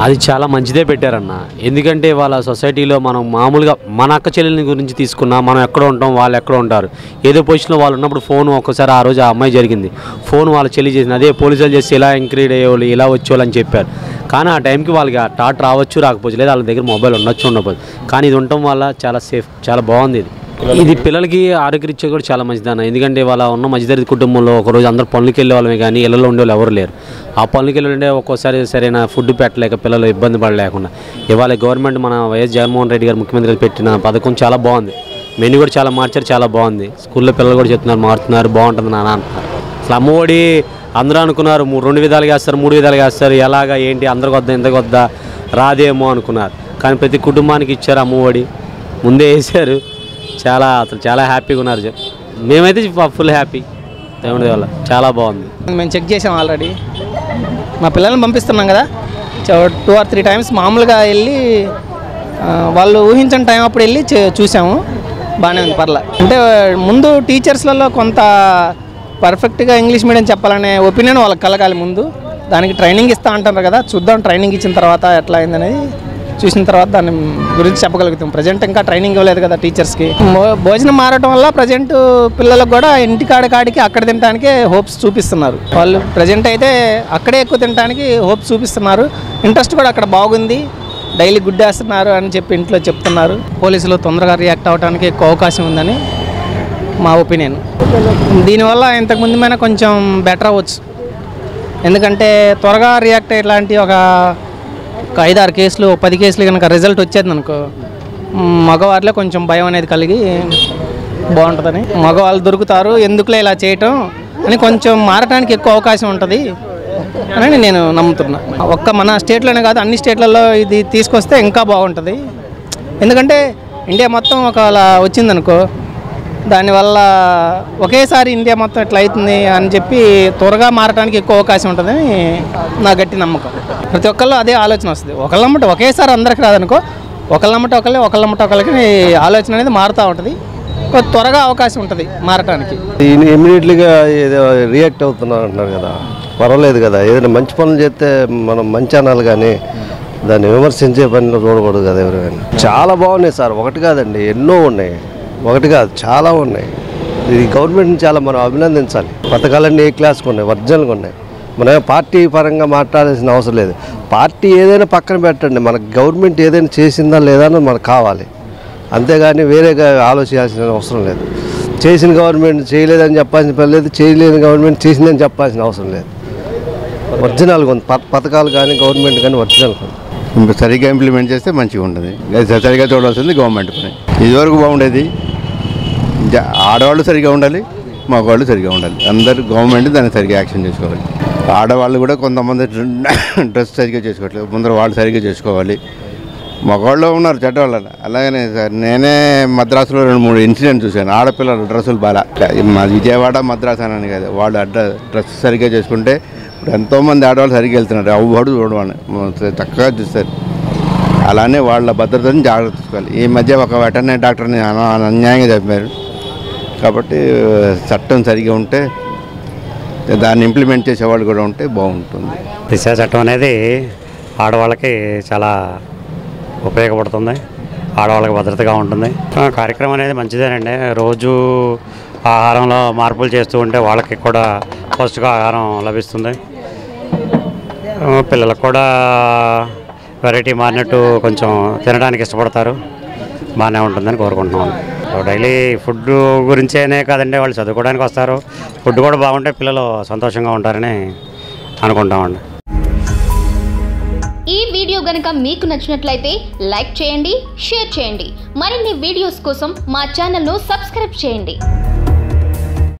అది చాలా మంచిదే పెట్టారన్న. ఎందుకంటే వాళ్ళ సొసైటీలో మనం మామూలుగా మన అక్క చెల్లెల గురించి తీసుకున్నా, మనం ఎక్కడ ఉంటాం, వాళ్ళు ఎక్కడ ఉంటారు, ఏదో పొజిషన్లో వాళ్ళు ఉన్నప్పుడు ఫోన్ ఒక్కసారి ఆ రోజు ఆ అమ్మాయి జరిగింది, ఫోన్ వాళ్ళ చెల్లి చేసింది, అదే పోలీసులు చేసి ఇలా ఎంక్రీడ్ అయ్యేవాళ్ళు, ఇలా వచ్చేవాళ్ళు అని చెప్పారు. కానీ ఆ టైంకి వాళ్ళకి ఆ థాట్ రావచ్చు, రాకపోవచ్చు, లేదా వాళ్ళ దగ్గర మొబైల్ ఉండొచ్చు, ఉండకపోవచ్చు. కానీ ఇది ఉండటం వల్ల చాలా సేఫ్, చాలా బాగుంది. ఇది పిల్లలకి ఆరోగ్యరీత్యా కూడా చాలా మంచిదన్న. ఎందుకంటే వాళ్ళ ఉన్న మధ్యతరగతి కుటుంబంలో ఒకరోజు అందరూ పనులకి వెళ్ళే వాళ్ళమే, కానీ ఇళ్ళలో ఉండేవాళ్ళు ఎవరు లేరు. ఆ పనులకి వెళ్ళే ఒక్కోసారి సరైన ఫుడ్ పెట్టలేక పిల్లలు ఇబ్బంది పడలేకుండా ఇవాళ గవర్నమెంట్ మన వైఎస్ జగన్మోహన్ రెడ్డి గారు ముఖ్యమంత్రి పెట్టిన పథకం చాలా బాగుంది. మెనూ కూడా చాలా మార్చారు, చాలా బాగుంది. స్కూల్లో పిల్లలు కూడా చెప్తున్నారు, మారుతున్నారు, బాగుంటుంది నాన్న అంటున్నారు. అసలు అమ్మఒడి అందరూ అనుకున్నారు 2 విధాలుగా వేస్తారు, 3 విధాలుగా వేస్తారు, ఎలాగా ఏంటి, అందరికి వద్దా ఇంతకు వద్దా రాదేమో అనుకున్నారు. కానీ ప్రతి కుటుంబానికి ఇచ్చారు అమ్మఒడి, ముందే వేసారు. అసలు చాలా హ్యాపీగా ఉన్నారు. మేమైతే ఫుల్ హ్యాపీ, దేవుడి వల్ల చాలా బాగుంది. మేము చెక్ చేసాం ఆల్రెడీ, మా పిల్లల్ని పంపిస్తున్నాం కదా, 2 or 3 times మామూలుగా వెళ్ళి వాళ్ళు ఊహించిన టైం అప్పుడు వెళ్ళి చూసాము, బాగానే ఉంది, పర్లే. అంటే ముందు టీచర్స్లలో కొంత పర్ఫెక్ట్గా ఇంగ్లీష్ మీడియం చెప్పాలనే ఒపీనియన్ వాళ్ళకి కలగాలి. ముందు దానికి ట్రైనింగ్ ఇస్తా అంటారు కదా, చూద్దాం ట్రైనింగ్ ఇచ్చిన తర్వాత ఎట్లా అయిందనేది చూసిన తర్వాత దాని గురించి చెప్పగలుగుతాం. ప్రజెంట్ ఇంకా ట్రైనింగ్ ఇవ్వలేదు కదా టీచర్స్కి. భోజనం మారటం వల్ల ప్రజెంట్ పిల్లలకు కూడా ఇంటికాడికి అక్కడ తినడానికి హోప్స్ చూపిస్తున్నారు. వాళ్ళు ప్రజెంట్ అయితే అక్కడే ఎక్కువ తినడానికి హోప్స్ చూపిస్తున్నారు. ఇంట్రెస్ట్ కూడా అక్కడ బాగుంది, డైలీ గుడ్ వేస్తున్నారు అని చెప్పి ఇంట్లో చెప్తున్నారు. పోలీసులు తొందరగా రియాక్ట్ అవ్వడానికి ఎక్కువ అవకాశం ఉందని మా ఒపీనియన్. దీనివల్ల ఇంతకుముందు మీద కొంచెం బెటర్ అవ్వచ్చు. ఎందుకంటే త్వరగా రియాక్ట్ అయ్యేలాంటి ఒక 5-6 కేసులు, 10 కేసులు కనుక రిజల్ట్ వచ్చేది అనుకో, మగవారిలో కొంచెం భయం అనేది కలిగి బాగుంటుందని, మగవాళ్ళు దొరుకుతారు ఎందుకులే ఇలా చేయటం అని కొంచెం మారటానికి ఎక్కువ అవకాశం ఉంటుంది అని నేను నమ్ముతున్నా. ఒక్క మన స్టేట్లోనే కాదు, అన్ని స్టేట్లలో ఇది తీసుకొస్తే ఇంకా బాగుంటుంది. ఎందుకంటే ఇండియా మొత్తం ఒకవేళ వచ్చిందనుకో, దానివల్ల ఒకేసారి ఇండియా మొత్తం ఎట్లా అవుతుంది అని చెప్పి త్వరగా మారడానికి ఎక్కువ అవకాశం ఉంటుందని నా గట్టి నమ్మకం. ప్రతి ఒక్కళ్ళు అదే ఆలోచన వస్తుంది. ఒకళ్ళమ్మట ఒకేసారి అందరికి రాదనుకో, ఒకళ్ళమ్మట ఒకళ్ళకి ఆలోచన అనేది మారుతూ ఉంటుంది. త్వరగా అవకాశం ఉంటుంది మారటానికి. ఇమీడియట్లీగా ఏదో రియాక్ట్ అవుతున్నారు అంటున్నారు కదా, పర్వాలేదు కదా. ఏదైనా మంచి పనులు చేస్తే మనం మంచి అనాలి, కానీ దాన్ని విమర్శించే పనిలో చూడకూడదు కదా ఎవరైనా. చాలా బాగున్నాయి సార్, ఒకటి కాదండి, ఎన్నో ఉన్నాయి, ఒకటి కాదు చాలా ఉన్నాయి. ఇది గవర్నమెంట్ని చాలా మనం అభినందించాలి. పథకాలన్నీ ఏ క్లాస్కి ఉన్నాయి, ఒరిజినల్గా ఉన్నాయి. మనం పార్టీ పరంగా మాట్లాడాల్సిన అవసరం లేదు. పార్టీ ఏదైనా పక్కన పెట్టండి, మనకు గవర్నమెంట్ ఏదైనా చేసిందా లేదా అని మనకు కావాలి, అంతేగాని వేరేగా ఆలోచించాల్సిన అవసరం లేదు. చేసిన గవర్నమెంట్ చేయలేదని చెప్పాల్సిన పని లేదు, చేయలేని గవర్నమెంట్ చేసిందని చెప్పాల్సిన అవసరం లేదు. ఒరిజినల్గా ఉంది పథకాలు కానీ గవర్నమెంట్ కానీ ఒరిజినల్గా ఉంది. సరిగ్గా ఇంప్లిమెంట్ చేస్తే మంచిగా ఉంటుంది. సరిగ్గా చూడాల్సింది గవర్నమెంట్ పని. ఇదివరకు బాగుండేది, ఆడవాళ్ళు సరిగ్గా ఉండాలి, మగవాళ్ళు సరిగ్గా ఉండాలి. అందరూ గవర్నమెంట్ దాన్ని సరిగ్గా యాక్షన్ చేసుకోవాలి. ఆడవాళ్ళు కూడా కొంతమంది డ్రెస్ సరిగ్గా చేసుకోవట్లేదు, ముందర వాళ్ళు సరిగ్గా చేసుకోవాలి. మగవాళ్ళు ఉన్నారు చెడ్డవాళ్ళు. అలాగనే సార్ నేనే మద్రాసులో 2-3 ఇన్సిడెంట్ చూశాను. ఆడపిల్లలు డ్రెస్సులు బాగా, మా విజయవాడ మద్రాసు అని కాదు, వాళ్ళు డ్రెస్ సరిగ్గా చేసుకుంటే ఇప్పుడు ఎంతోమంది ఆడవాళ్ళు సరిగ్గా వెళ్తున్నారు. అవ్వడు చూడవాళ్ళు చక్కగా చూస్తారు. అలానే వాళ్ళ భద్రతని జాగ్రత్త తీసుకోవాలి. ఈ మధ్య ఒక వెటర్నరీ డాక్టర్ని అన్యాయంగా చెప్పారు. కాబట్టి చట్టం సరిగ్గా ఉంటే, దాన్ని ఇంప్లిమెంట్ చేసేవాళ్ళు కూడా ఉంటే బాగుంటుంది. దిశ చట్టం అనేది ఆడవాళ్ళకి చాలా ఉపయోగపడుతుంది, ఆడవాళ్ళకి భద్రతగా ఉంటుంది. కార్యక్రమం అనేది మంచిదేనండి. రోజు ఆహారంలో మార్పులు చేస్తూ ఉంటే వాళ్ళకి కూడా పౌష్టికాహారం లభిస్తుంది. పిల్లలకు కూడా వెరైటీ మారినట్టు కొంచెం తినడానికి ఇష్టపడతారు, బాగానే ఉంటుందని కోరుకుంటున్నాను. డైలీ ఫుడ్ గురించేనే కాదండి, వాళ్ళు చదువుకోవడానికి వస్తారు. ఫుడ్ కూడా బాగుంటే పిల్లలు సంతోషంగా ఉంటారని అనుకుంటామండి. ఈ వీడియో గనుక మీకు నచ్చినట్లయితే లైక్ చేయండి, షేర్ చేయండి. మరిన్ని వీడియోస్ కోసం మా ఛానల్ను సబ్స్క్రైబ్ చేయండి.